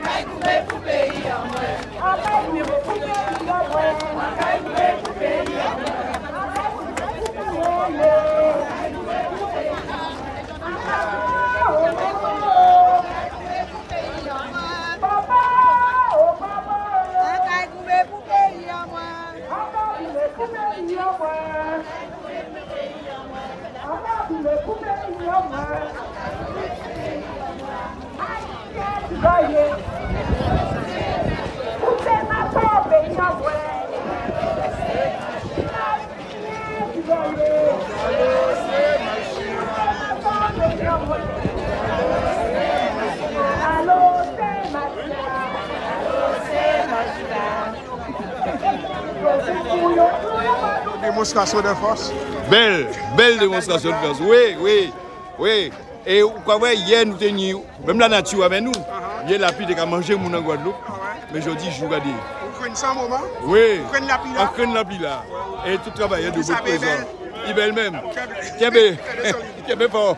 Démonstration de force. Belle démonstration de force. Oui. Et quoi, hier, nous tenions, même la nature avec nous. Hier, la pluie a mangé mon en Guadeloupe. Mais je dis, je vous regarde. Vous prenez ça un moment? Oui. Vous prenez la pluie là? On prend la pluie là. Et tout travail de beaucoup de gens. Il est belle même. Qui est fort.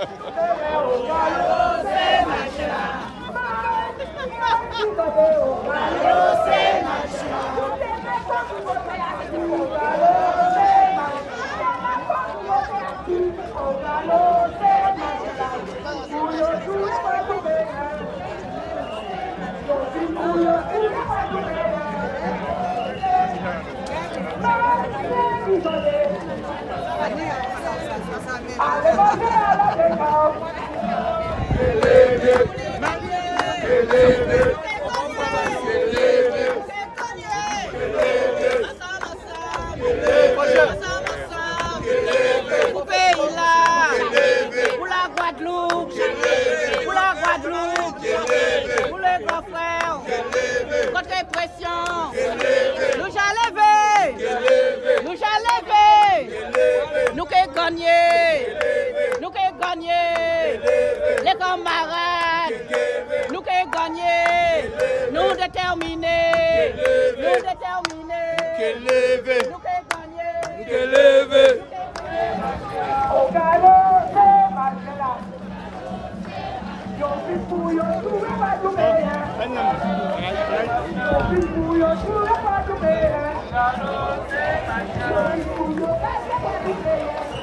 Les camarades, nous qui gagner, nous déterminés, nous déterminés, nous qui gagner, nous qui lever. Au galop, c'est Marcella. Yo suis pour yo, tu veux pas tout faire. Yo suis pour yo, tu veux pas tout faire. Galop, c'est Marcella. Yo suis pour yo, tu veux pas tout faire.